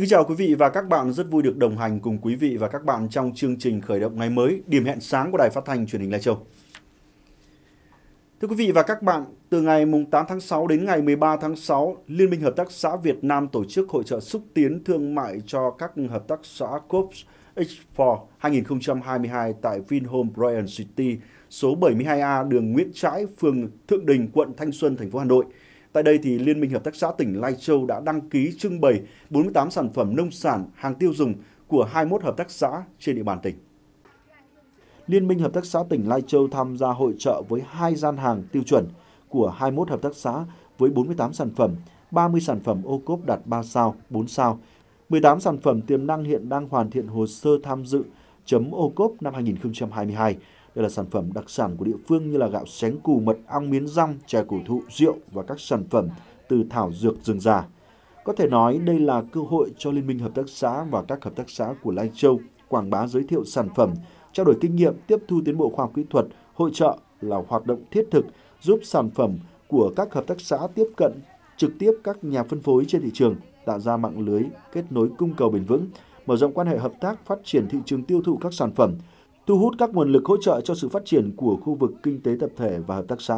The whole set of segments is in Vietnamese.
Xin chào quý vị và các bạn, rất vui được đồng hành cùng quý vị và các bạn trong chương trình khởi động ngày mới, điểm hẹn sáng của Đài Phát thanh Truyền hình Lai Châu. Thưa quý vị và các bạn, từ ngày 8 tháng 6 đến ngày 13 tháng 6, Liên minh Hợp tác xã Việt Nam tổ chức hội chợ xúc tiến thương mại cho các hợp tác xã Coop Expo 2022 tại Vinhome Royal City, số 72A đường Nguyễn Trãi, phường Thượng Đình, quận Thanh Xuân, thành phố Hà Nội. Tại đây thì Liên minh Hợp tác xã tỉnh Lai Châu đã đăng ký trưng bày 48 sản phẩm nông sản, hàng tiêu dùng của 21 hợp tác xã trên địa bàn tỉnh. Liên minh Hợp tác xã tỉnh Lai Châu tham gia hội chợ với 2 gian hàng tiêu chuẩn của 21 hợp tác xã với 48 sản phẩm, 30 sản phẩm ô cốp đạt 3 sao, 4 sao, 18 sản phẩm tiềm năng hiện đang hoàn thiện hồ sơ tham dự chấm ô cốp năm 2022. Đây là sản phẩm đặc sản của địa phương như là gạo xén cù, mật ong, miến rong, chè cổ thụ, rượu và các sản phẩm từ thảo dược rừng già. Có thể nói đây là cơ hội cho Liên minh Hợp tác xã và các hợp tác xã của Lai Châu quảng bá giới thiệu sản phẩm, trao đổi kinh nghiệm, tiếp thu tiến bộ khoa học kỹ thuật. Hội chợ là hoạt động thiết thực giúp sản phẩm của các hợp tác xã tiếp cận trực tiếp các nhà phân phối trên thị trường, tạo ra mạng lưới kết nối cung cầu bền vững, mở rộng quan hệ hợp tác, phát triển thị trường tiêu thụ các sản phẩm, thu hút các nguồn lực hỗ trợ cho sự phát triển của khu vực kinh tế tập thể và hợp tác xã.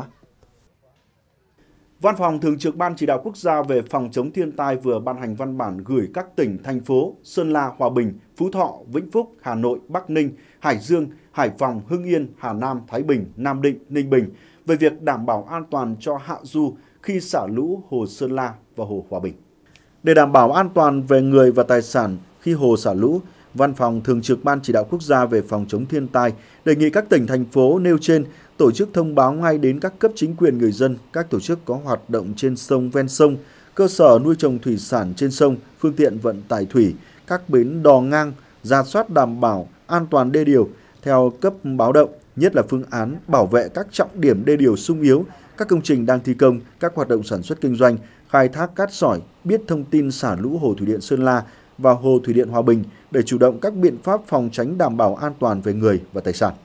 Văn phòng Thường trực Ban Chỉ đạo Quốc gia về phòng chống thiên tai vừa ban hành văn bản gửi các tỉnh, thành phố Sơn La, Hòa Bình, Phú Thọ, Vĩnh Phúc, Hà Nội, Bắc Ninh, Hải Dương, Hải Phòng, Hưng Yên, Hà Nam, Thái Bình, Nam Định, Ninh Bình về việc đảm bảo an toàn cho hạ du khi xả lũ hồ Sơn La và hồ Hòa Bình. Để đảm bảo an toàn về người và tài sản khi hồ xả lũ, Văn phòng Thường trực Ban Chỉ đạo Quốc gia về phòng chống thiên tai đề nghị các tỉnh, thành phố nêu trên tổ chức thông báo ngay đến các cấp chính quyền, người dân, các tổ chức có hoạt động trên sông, ven sông, cơ sở nuôi trồng thủy sản trên sông, phương tiện vận tải thủy, các bến đò ngang, rà soát đảm bảo an toàn đê điều theo cấp báo động, nhất là phương án bảo vệ các trọng điểm đê điều xung yếu, các công trình đang thi công, các hoạt động sản xuất kinh doanh, khai thác cát sỏi, biết thông tin xả lũ hồ thủy điện Sơn La và hồ thủy điện Hòa Bình để chủ động các biện pháp phòng tránh đảm bảo an toàn về người và tài sản.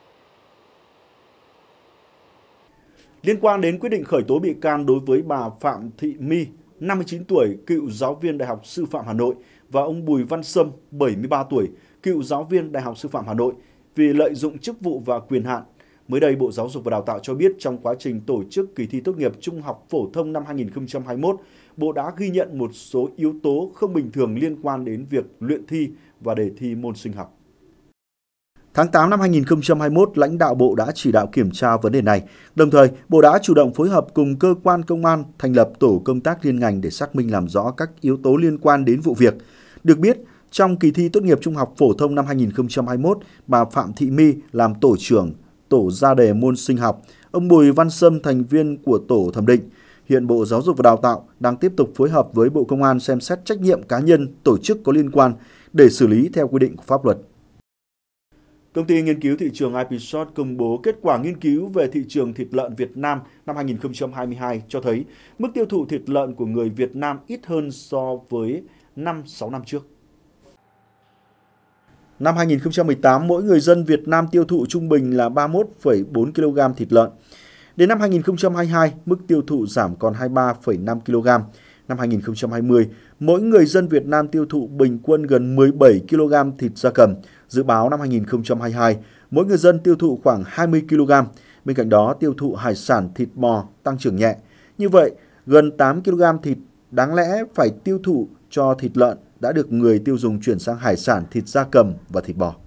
Liên quan đến quyết định khởi tố bị can đối với bà Phạm Thị My, 59 tuổi, cựu giáo viên Đại học Sư phạm Hà Nội và ông Bùi Văn Sâm, 73 tuổi, cựu giáo viên Đại học Sư phạm Hà Nội vì lợi dụng chức vụ và quyền hạn. Mới đây, Bộ Giáo dục và Đào tạo cho biết trong quá trình tổ chức kỳ thi tốt nghiệp trung học phổ thông năm 2021, Bộ đã ghi nhận một số yếu tố không bình thường liên quan đến việc luyện thi và đề thi môn sinh học. Tháng 8 năm 2021, lãnh đạo Bộ đã chỉ đạo kiểm tra vấn đề này. Đồng thời, Bộ đã chủ động phối hợp cùng cơ quan công an thành lập tổ công tác liên ngành để xác minh làm rõ các yếu tố liên quan đến vụ việc. Được biết, trong kỳ thi tốt nghiệp trung học phổ thông năm 2021, bà Phạm Thị My làm tổ trưởng tổ ra đề môn sinh học, ông Bùi Văn Sâm thành viên của tổ thẩm định. Hiện Bộ Giáo dục và Đào tạo đang tiếp tục phối hợp với Bộ Công an xem xét trách nhiệm cá nhân, tổ chức có liên quan để xử lý theo quy định của pháp luật. Công ty nghiên cứu thị trường IPSOT công bố kết quả nghiên cứu về thị trường thịt lợn Việt Nam năm 2022 cho thấy mức tiêu thụ thịt lợn của người Việt Nam ít hơn so với 5-6 năm trước. Năm 2018, mỗi người dân Việt Nam tiêu thụ trung bình là 31,4 kg thịt lợn. Đến năm 2022, mức tiêu thụ giảm còn 23,5 kg. Năm 2020, mỗi người dân Việt Nam tiêu thụ bình quân gần 17 kg thịt gia cầm. Dự báo năm 2022, mỗi người dân tiêu thụ khoảng 20 kg. Bên cạnh đó, tiêu thụ hải sản thịt bò tăng trưởng nhẹ. Như vậy, gần 8 kg thịt đáng lẽ phải tiêu thụ cho thịt lợn đã được người tiêu dùng chuyển sang hải sản, thịt gia cầm và thịt bò.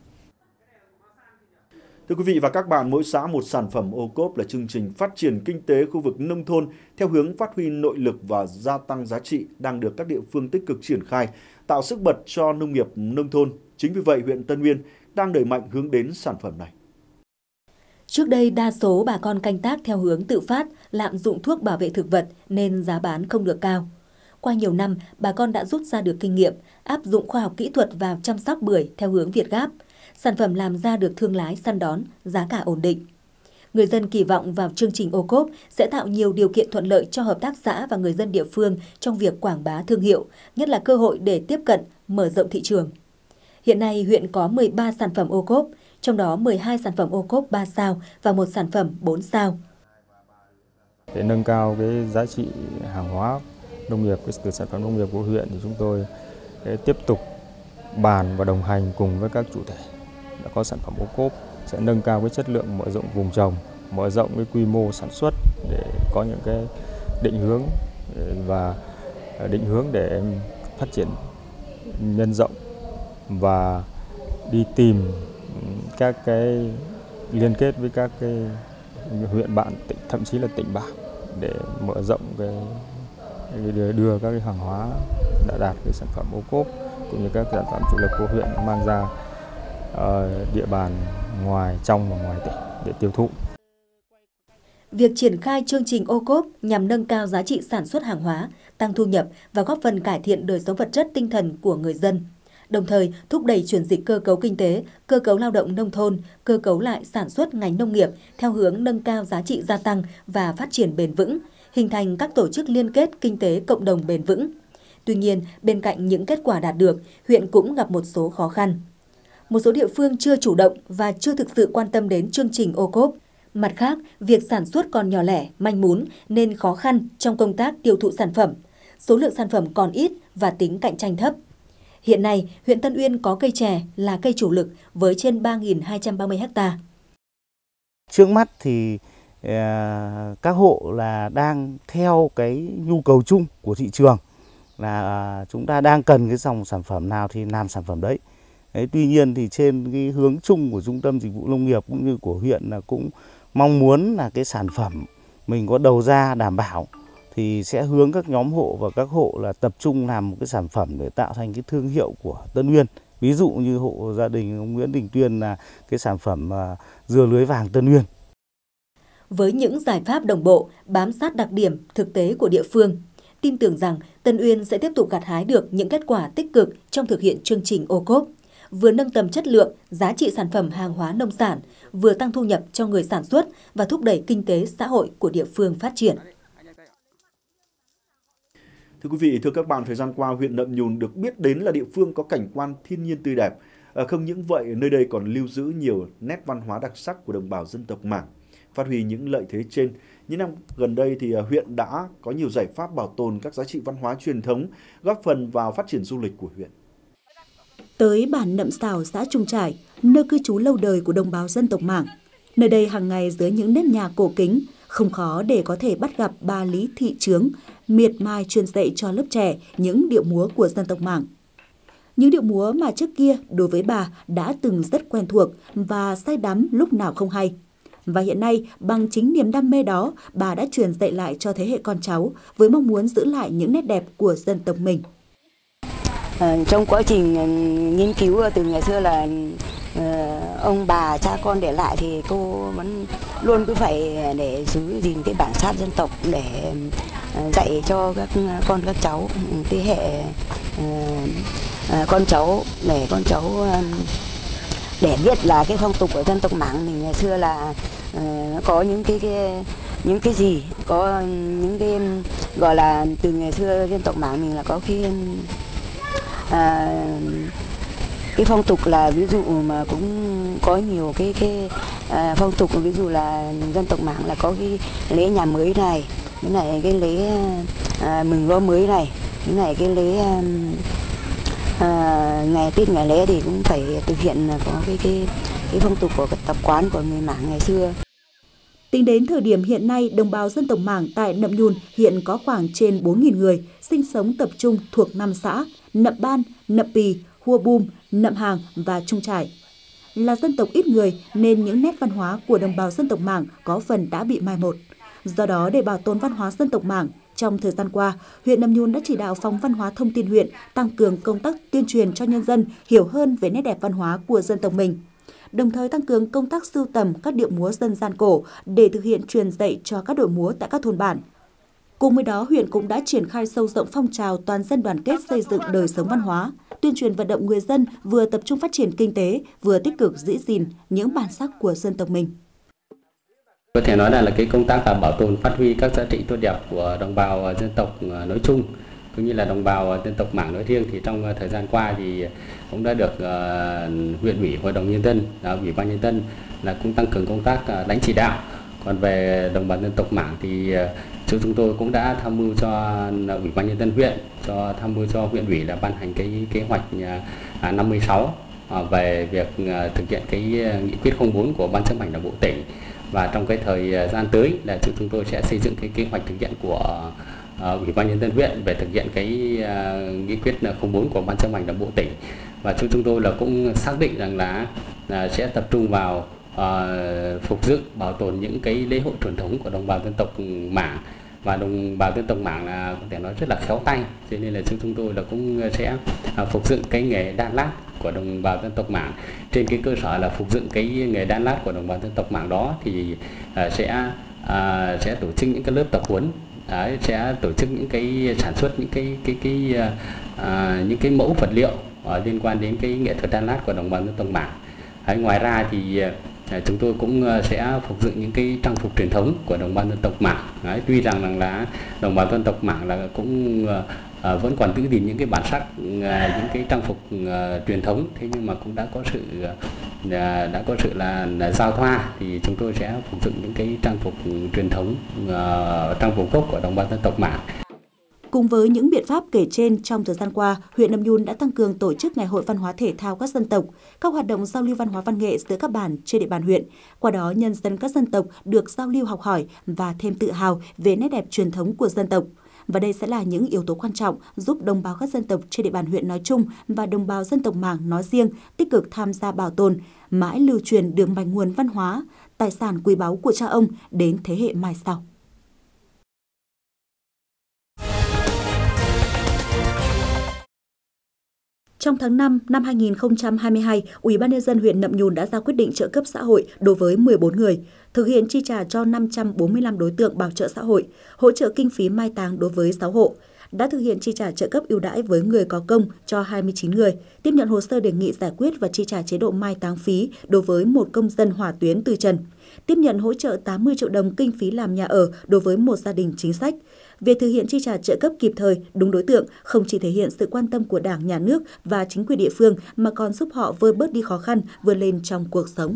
Thưa quý vị và các bạn, mỗi xã một sản phẩm ô cốp là chương trình phát triển kinh tế khu vực nông thôn theo hướng phát huy nội lực và gia tăng giá trị đang được các địa phương tích cực triển khai, tạo sức bật cho nông nghiệp nông thôn. Chính vì vậy, huyện Tân Uyên đang đẩy mạnh hướng đến sản phẩm này. Trước đây, đa số bà con canh tác theo hướng tự phát, lạm dụng thuốc bảo vệ thực vật nên giá bán không được cao. Qua nhiều năm, bà con đã rút ra được kinh nghiệm, áp dụng khoa học kỹ thuật vào chăm sóc bưởi theo hướng Việt Gáp. Sản phẩm làm ra được thương lái săn đón, giá cả ổn định. Người dân kỳ vọng vào chương trình ô cốp sẽ tạo nhiều điều kiện thuận lợi cho hợp tác xã và người dân địa phương trong việc quảng bá thương hiệu, nhất là cơ hội để tiếp cận, mở rộng thị trường. Hiện nay, huyện có 13 sản phẩm ô cốp, trong đó 12 sản phẩm ô cốp 3 sao và một sản phẩm 4 sao. Để nâng cao cái giá trị hàng hóa nông nghiệp, từ sản phẩm nông nghiệp của huyện thì chúng tôi để tiếp tục bàn và đồng hành cùng với các chủ thể đã có sản phẩm ô cốp, sẽ nâng cao cái chất lượng, mở rộng vùng trồng, mở rộng cái quy mô sản xuất để có những cái định hướng để phát triển nhân rộng và đi tìm các cái liên kết với các cái huyện bạn, thậm chí là tỉnh bản để mở rộng đưa các cái hàng hóa đã đạt cái sản phẩm ô cốp cũng như các sản phẩm chủ lực của huyện mang ra địa bàn trong và ngoài tỉnh để tiêu thụ. Việc triển khai chương trình ô cốp nhằm nâng cao giá trị sản xuất hàng hóa, tăng thu nhập và góp phần cải thiện đời sống vật chất tinh thần của người dân. Đồng thời thúc đẩy chuyển dịch cơ cấu kinh tế, cơ cấu lao động nông thôn, cơ cấu lại sản xuất ngành nông nghiệp theo hướng nâng cao giá trị gia tăng và phát triển bền vững, hình thành các tổ chức liên kết kinh tế cộng đồng bền vững. Tuy nhiên, bên cạnh những kết quả đạt được, huyện cũng gặp một số khó khăn. Một số địa phương chưa chủ động và chưa thực sự quan tâm đến chương trình ô cốp. Mặt khác, việc sản xuất còn nhỏ lẻ, manh mún nên khó khăn trong công tác tiêu thụ sản phẩm. Số lượng sản phẩm còn ít và tính cạnh tranh thấp. Hiện nay, huyện Tân Uyên có cây chè là cây chủ lực với trên 3.230 ha. Trước mắt thì các hộ là đang theo cái nhu cầu chung của thị trường, là chúng ta đang cần cái dòng sản phẩm nào thì làm sản phẩm đấy. Tuy nhiên thì trên cái hướng chung của Trung tâm Dịch vụ Nông nghiệp cũng như của huyện là cũng mong muốn là cái sản phẩm mình có đầu ra đảm bảo thì sẽ hướng các nhóm hộ và các hộ là tập trung làm một cái sản phẩm để tạo thành cái thương hiệu của Tân Uyên. Ví dụ như hộ gia đình ông Nguyễn Đình Tuyên là cái sản phẩm dưa lưới vàng Tân Uyên. Với những giải pháp đồng bộ, bám sát đặc điểm thực tế của địa phương, tin tưởng rằng Tân Uyên sẽ tiếp tục gặt hái được những kết quả tích cực trong thực hiện chương trình ô cốp, vừa nâng tầm chất lượng, giá trị sản phẩm hàng hóa nông sản, vừa tăng thu nhập cho người sản xuất và thúc đẩy kinh tế xã hội của địa phương phát triển. Thưa quý vị, thưa các bạn, thời gian qua, huyện Nậm Nhùn được biết đến là địa phương có cảnh quan thiên nhiên tươi đẹp. Không những vậy, nơi đây còn lưu giữ nhiều nét văn hóa đặc sắc của đồng bào dân tộc Mảng. Phát huy những lợi thế trên, những năm gần đây thì huyện đã có nhiều giải pháp bảo tồn các giá trị văn hóa truyền thống, góp phần vào phát triển du lịch của huyện. Tới bản Nậm Sào, xã Trung Trải, nơi cư trú lâu đời của đồng bào dân tộc Mảng. Nơi đây hàng ngày dưới những nếp nhà cổ kính, không khó để có thể bắt gặp bà Lý Thị Trướng, miệt mài truyền dạy cho lớp trẻ những điệu múa của dân tộc Mảng. Những điệu múa mà trước kia đối với bà đã từng rất quen thuộc và say đắm lúc nào không hay. Và hiện nay, bằng chính niềm đam mê đó, bà đã truyền dạy lại cho thế hệ con cháu với mong muốn giữ lại những nét đẹp của dân tộc mình. Trong quá trình nghiên cứu từ ngày xưa là ông bà cha con để lại thì cô vẫn luôn cứ phải để giữ gìn cái bản sắc dân tộc để dạy cho các con các cháu, thế hệ con cháu, để con cháu để biết là cái phong tục của dân tộc Mảng mình ngày xưa là nó có những cái gì, có những cái gọi là từ ngày xưa dân tộc Mảng mình là có cái phong tục là ví dụ mà cũng có nhiều cái phong tục, ví dụ là dân tộc Mảng là có cái lễ nhà mới này, cái lễ mừng lúa mới này, cái lễ ngày Tết ngày lễ thì cũng phải thực hiện là có cái phong tục của cái tập quán của người Mảng ngày xưa. Tính đến thời điểm hiện nay, đồng bào dân tộc Mảng tại Nậm Nhùn hiện có khoảng trên 4.000 người sinh sống tập trung thuộc 5 xã Nậm Ban, Nậm Pì, Hua Bum, Nậm Hàng và Trung Trải. Là dân tộc ít người nên những nét văn hóa của đồng bào dân tộc Mảng có phần đã bị mai một. Do đó, để bảo tồn văn hóa dân tộc Mảng, trong thời gian qua, huyện Nậm Nhùn đã chỉ đạo Phòng Văn hóa Thông tin huyện tăng cường công tác tuyên truyền cho nhân dân hiểu hơn về nét đẹp văn hóa của dân tộc mình, đồng thời tăng cường công tác sưu tầm các điệu múa dân gian cổ để thực hiện truyền dạy cho các đội múa tại các thôn bản. Cùng với đó, huyện cũng đã triển khai sâu rộng phong trào toàn dân đoàn kết xây dựng đời sống văn hóa, tuyên truyền vận động người dân vừa tập trung phát triển kinh tế, vừa tích cực giữ gìn những bản sắc của dân tộc mình. Có thể nói là cái công tác là bảo tồn phát huy các giá trị tốt đẹp của đồng bào dân tộc nói chung cũng như là đồng bào dân tộc Mảng nói riêng, thì trong thời gian qua thì cũng đã được huyện ủy, hội đồng nhân dân, ủy ban nhân dân là cũng tăng cường công tác đánh chỉ đạo Còn về đồng bào dân tộc Mảng thì chúng tôi cũng đã tham mưu cho Ủy ban nhân dân huyện, tham mưu cho huyện ủy là ban hành cái kế hoạch 56 về việc thực hiện cái nghị quyết 04 của Ban chấp hành Đảng bộ tỉnh, và trong cái thời gian tới là chúng tôi sẽ xây dựng cái kế hoạch thực hiện của Ủy ban nhân dân huyện về thực hiện cái nghị quyết 04 của Ban chấp hành Đảng bộ tỉnh. Và chúng tôi là cũng xác định rằng là sẽ tập trung vào phục dựng, bảo tồn những cái lễ hội truyền thống của đồng bào dân tộc Mảng. Và đồng bào dân tộc Mảng là có thể nói rất là khéo tay, cho nên là chúng tôi là cũng sẽ phục dựng cái nghề đan lát của đồng bào dân tộc Mảng. Trên cái cơ sở là phục dựng cái nghề đan lát của đồng bào dân tộc Mảng đó thì sẽ tổ chức những cái lớp tập huấn, sẽ tổ chức những cái sản xuất những cái mẫu vật liệu liên quan đến cái nghệ thuật đan lát của đồng bào dân tộc Mảng. Ngoài ra thì chúng tôi cũng sẽ phục dựng những cái trang phục truyền thống của đồng bào dân tộc Mảng. Tuy rằng là đồng bào dân tộc Mảng là cũng vẫn còn giữ gìn những cái bản sắc, những cái trang phục truyền thống, thế nhưng mà cũng đã có sự là giao thoa, thì chúng tôi sẽ phục dựng những cái trang phục truyền thống, trang phục gốc của đồng bào dân tộc Mảng. Cùng với những biện pháp kể trên, trong thời gian qua, huyện Nậm Nhùn đã tăng cường tổ chức Ngày hội văn hóa thể thao các dân tộc, các hoạt động giao lưu văn hóa văn nghệ giữa các bản trên địa bàn huyện. Qua đó, nhân dân các dân tộc được giao lưu học hỏi và thêm tự hào về nét đẹp truyền thống của dân tộc. Và đây sẽ là những yếu tố quan trọng giúp đồng bào các dân tộc trên địa bàn huyện nói chung và đồng bào dân tộc Mảng nói riêng tích cực tham gia bảo tồn, mãi lưu truyền được mạch nguồn văn hóa, tài sản quý báu của cha ông đến thế hệ mai sau. Trong tháng 5 năm 2022, Ủy ban nhân dân huyện Nậm Nhùn đã ra quyết định trợ cấp xã hội đối với 14 người, thực hiện chi trả cho 545 đối tượng bảo trợ xã hội, hỗ trợ kinh phí mai táng đối với 6 hộ, đã thực hiện chi trả trợ cấp ưu đãi với người có công cho 29 người, tiếp nhận hồ sơ đề nghị giải quyết và chi trả chế độ mai táng phí đối với một công dân hỏa tuyến Từ Trần, tiếp nhận hỗ trợ 80 triệu đồng kinh phí làm nhà ở đối với một gia đình chính sách. Việc thực hiện chi trả trợ cấp kịp thời, đúng đối tượng không chỉ thể hiện sự quan tâm của Đảng, Nhà nước và chính quyền địa phương mà còn giúp họ vơi bớt đi khó khăn, vươn lên trong cuộc sống.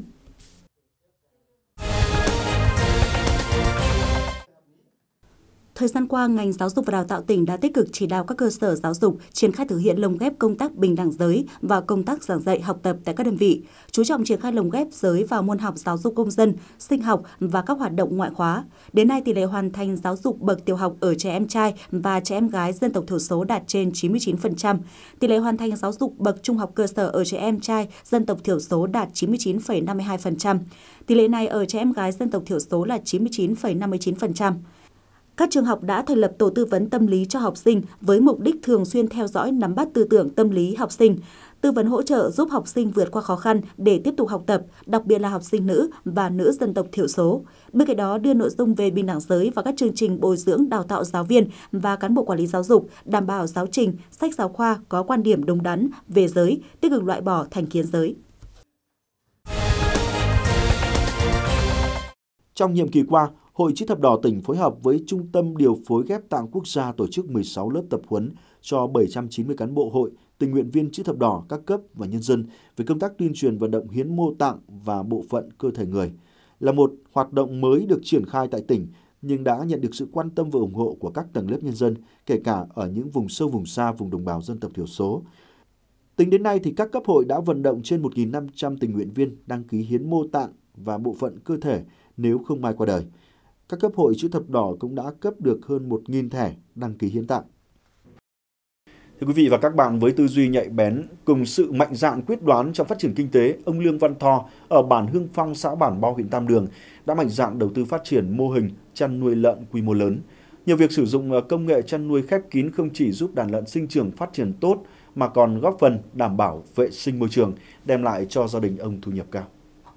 Thời gian qua, ngành giáo dục và đào tạo tỉnh đã tích cực chỉ đạo các cơ sở giáo dục triển khai thực hiện lồng ghép công tác bình đẳng giới và công tác giảng dạy học tập tại các đơn vị, chú trọng triển khai lồng ghép giới vào môn học giáo dục công dân, sinh học và các hoạt động ngoại khóa. Đến nay, tỷ lệ hoàn thành giáo dục bậc tiểu học ở trẻ em trai và trẻ em gái dân tộc thiểu số đạt trên 99%, tỷ lệ hoàn thành giáo dục bậc trung học cơ sở ở trẻ em trai dân tộc thiểu số đạt 99,52%. Tỷ lệ này ở trẻ em gái dân tộc thiểu số là 99,59%. Các trường học đã thành lập tổ tư vấn tâm lý cho học sinh với mục đích thường xuyên theo dõi, nắm bắt tư tưởng tâm lý học sinh, tư vấn hỗ trợ giúp học sinh vượt qua khó khăn để tiếp tục học tập, đặc biệt là học sinh nữ và nữ dân tộc thiểu số. Bên cạnh đó, đưa nội dung về bình đẳng giới vào các chương trình bồi dưỡng đào tạo giáo viên và cán bộ quản lý giáo dục, đảm bảo giáo trình, sách giáo khoa có quan điểm đúng đắn về giới, tích cực loại bỏ thành kiến giới. Trong nhiệm kỳ qua, Hội Chữ thập đỏ tỉnh phối hợp với Trung tâm Điều phối ghép tạng quốc gia tổ chức 16 lớp tập huấn cho 790 cán bộ hội, tình nguyện viên Chữ thập đỏ các cấp và nhân dân về công tác tuyên truyền vận động hiến mô tạng và bộ phận cơ thể người. Là một hoạt động mới được triển khai tại tỉnh, nhưng đã nhận được sự quan tâm và ủng hộ của các tầng lớp nhân dân, kể cả ở những vùng sâu vùng xa, vùng đồng bào dân tộc thiểu số. Tính đến nay, thì các cấp hội đã vận động trên 1.500 tình nguyện viên đăng ký hiến mô tạng và bộ phận cơ thể nếu không may qua đời. Các cấp hội Chữ thập đỏ cũng đã cấp được hơn 1.000 thẻ đăng ký hiến tạng. Thưa quý vị và các bạn, với tư duy nhạy bén cùng sự mạnh dạn quyết đoán trong phát triển kinh tế, ông Lương Văn Tho ở bản Hưng Phong, xã Bản Bao, huyện Tam Đường đã mạnh dạn đầu tư phát triển mô hình chăn nuôi lợn quy mô lớn. Nhờ việc sử dụng công nghệ chăn nuôi khép kín không chỉ giúp đàn lợn sinh trưởng phát triển tốt mà còn góp phần đảm bảo vệ sinh môi trường, đem lại cho gia đình ông thu nhập cao.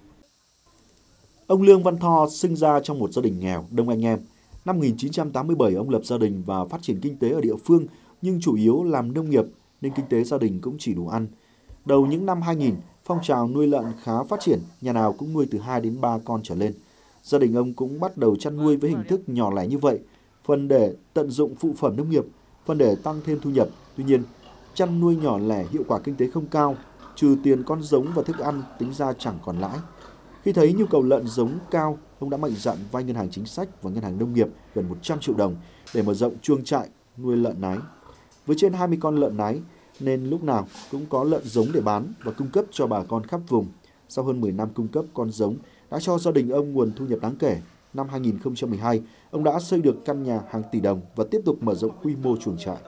Ông Lương Văn Tho sinh ra trong một gia đình nghèo, đông anh em. Năm 1987, ông lập gia đình và phát triển kinh tế ở địa phương, nhưng chủ yếu làm nông nghiệp nên kinh tế gia đình cũng chỉ đủ ăn. Đầu những năm 2000, phong trào nuôi lợn khá phát triển, nhà nào cũng nuôi từ 2 đến 3 con trở lên. Gia đình ông cũng bắt đầu chăn nuôi với hình thức nhỏ lẻ như vậy, phần để tận dụng phụ phẩm nông nghiệp, phần để tăng thêm thu nhập. Tuy nhiên, chăn nuôi nhỏ lẻ hiệu quả kinh tế không cao, trừ tiền con giống và thức ăn tính ra chẳng còn lãi. Khi thấy nhu cầu lợn giống cao, ông đã mạnh dạn vay ngân hàng chính sách và ngân hàng nông nghiệp gần 100 triệu đồng để mở rộng chuồng trại nuôi lợn nái. Với trên 20 con lợn nái nên lúc nào cũng có lợn giống để bán và cung cấp cho bà con khắp vùng. Sau hơn 10 năm cung cấp con giống đã cho gia đình ông nguồn thu nhập đáng kể. Năm 2012, ông đã xây được căn nhà hàng tỷ đồng và tiếp tục mở rộng quy mô chuồng trại.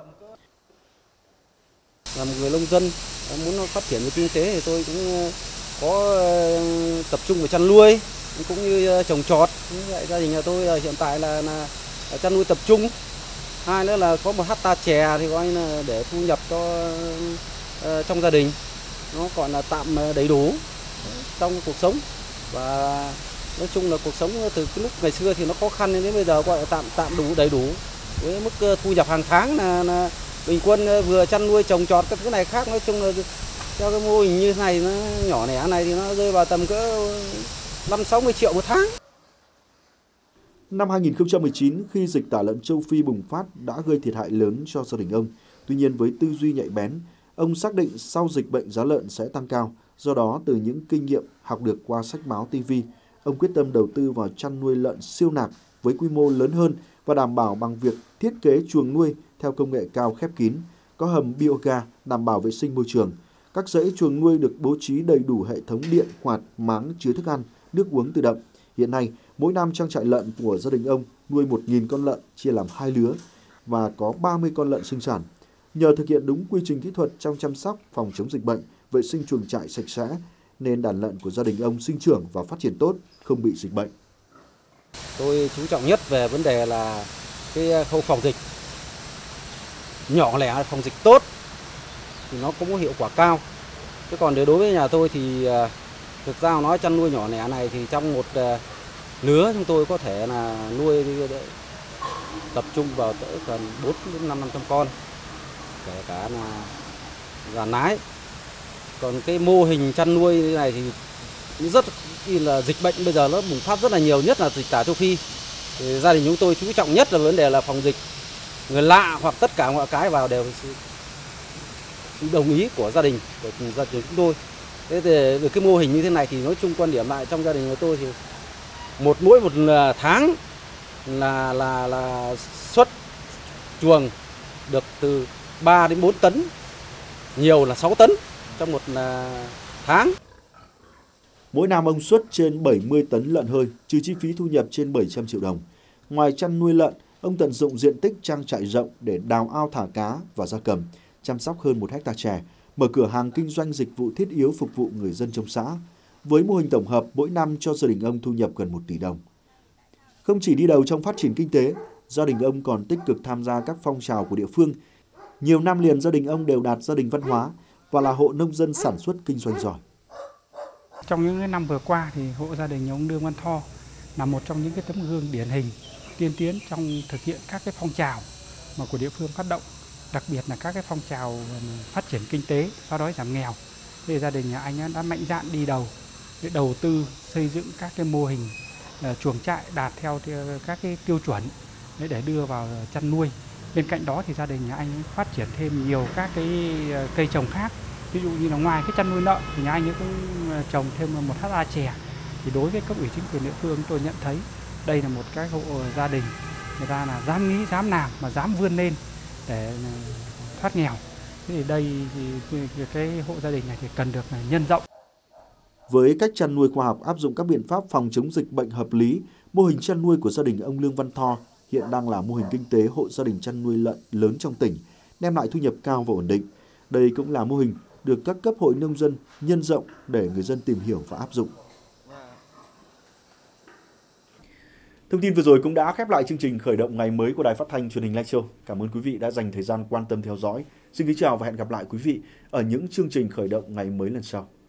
Là một người nông dân muốn phát triển về kinh tế thì tôi cũng có tập trung vào chăn nuôi cũng như trồng trọt. Như vậy gia đình nhà tôi hiện tại là chăn nuôi tập trung. Hai nữa là có 1 hectare chè thì coi như là để thu nhập cho trong gia đình. Nó gọi là tạm đầy đủ trong cuộc sống. Và nói chung là cuộc sống từ cái lúc ngày xưa thì nó khó khăn đến bây giờ gọi là tạm đủ đầy đủ. Với mức thu nhập hàng tháng là bình quân vừa chăn nuôi trồng trọt các thứ này khác, nói chung là theo cái mô hình như thế này nó nhỏ lẻ này thì nó rơi vào tầm cỡ 50-60 triệu một tháng. Năm 2019, khi dịch tả lợn châu Phi bùng phát đã gây thiệt hại lớn cho gia đình ông. Tuy nhiên với tư duy nhạy bén, ông xác định sau dịch bệnh giá lợn sẽ tăng cao. Do đó, từ những kinh nghiệm học được qua sách báo TV, ông quyết tâm đầu tư vào chăn nuôi lợn siêu nạc với quy mô lớn hơn và đảm bảo bằng việc thiết kế chuồng nuôi theo công nghệ cao khép kín, có hầm bioga đảm bảo vệ sinh môi trường. Các dãy chuồng nuôi được bố trí đầy đủ hệ thống điện, quạt, máng chứa thức ăn, nước uống tự động. Hiện nay, mỗi năm trang trại lợn của gia đình ông nuôi 1.000 con lợn chia làm 2 lứa và có 30 con lợn sinh sản. Nhờ thực hiện đúng quy trình kỹ thuật trong chăm sóc, phòng chống dịch bệnh, vệ sinh chuồng trại sạch sẽ, nên đàn lợn của gia đình ông sinh trưởng và phát triển tốt, không bị dịch bệnh. Tôi chú trọng nhất về vấn đề là cái khâu phòng dịch. Nhỏ lẻ phòng dịch tốt thì nó cũng có hiệu quả cao. Thế còn đối với nhà tôi thì thực ra nói chăn nuôi nhỏ lẻ này thì trong một lứa chúng tôi có thể là nuôi tập trung vào gần 4 đến 500 con, kể cả là gà nái. Còn cái mô hình chăn nuôi như này thì rất là dịch bệnh bây giờ nó bùng phát rất là nhiều, nhất là dịch tả châu Phi. Thì gia đình chúng tôi chú trọng nhất là vấn đề là phòng dịch. Người lạ hoặc tất cả mọi cái vào đều đồng ý của gia đình chúng tôi. Thế thì cái mô hình như thế này thì nói chung quan điểm lại trong gia đình của tôi thì mỗi một tháng là xuất chuồng được từ 3 đến 4 tấn, nhiều là 6 tấn trong một tháng. Mỗi năm ông xuất trên 70 tấn lợn hơi, trừ chi phí thu nhập trên 700 triệu đồng. Ngoài chăn nuôi lợn, ông tận dụng diện tích trang trại rộng để đào ao thả cá và gia cầm, chăm sóc hơn 1 hectare chè, mở cửa hàng kinh doanh dịch vụ thiết yếu phục vụ người dân trong xã. Với mô hình tổng hợp, mỗi năm cho gia đình ông thu nhập gần 1 tỷ đồng. Không chỉ đi đầu trong phát triển kinh tế, gia đình ông còn tích cực tham gia các phong trào của địa phương. Nhiều năm liền gia đình ông đều đạt gia đình văn hóa và là hộ nông dân sản xuất kinh doanh giỏi. Trong những năm vừa qua thì hộ gia đình ông Lương Văn Tho là một trong những cái tấm gương điển hình tiên tiến trong thực hiện các cái phong trào mà của địa phương phát động, đặc biệt là các cái phong trào phát triển kinh tế, xóa đói giảm nghèo. Thì gia đình nhà anh đã mạnh dạn đi đầu để đầu tư xây dựng các cái mô hình chuồng trại đạt theo các cái tiêu chuẩn để đưa vào chăn nuôi. Bên cạnh đó thì gia đình nhà anh phát triển thêm nhiều các cái cây trồng khác. Ví dụ như là ngoài cái chăn nuôi lợn thì nhà anh ấy cũng trồng thêm 1 hectare chè. Thì đối với cấp ủy chính quyền địa phương tôi nhận thấy đây là một cái hộ gia đình người ta là dám nghĩ, dám làm mà dám vươn lên để thoát nghèo. Thế thì đây thì cái hộ gia đình này thì cần được nhân rộng. Với cách chăn nuôi khoa học áp dụng các biện pháp phòng chống dịch bệnh hợp lý, mô hình chăn nuôi của gia đình ông Lương Văn Tho hiện đang là mô hình kinh tế hộ gia đình chăn nuôi lợn lớn trong tỉnh, đem lại thu nhập cao và ổn định. Đây cũng là mô hình được các cấp hội nông dân nhân rộng để người dân tìm hiểu và áp dụng. Thông tin vừa rồi cũng đã khép lại chương trình khởi động ngày mới của Đài Phát thanh Truyền hình Lai Châu. Cảm ơn quý vị đã dành thời gian quan tâm theo dõi. Xin kính chào và hẹn gặp lại quý vị ở những chương trình khởi động ngày mới lần sau.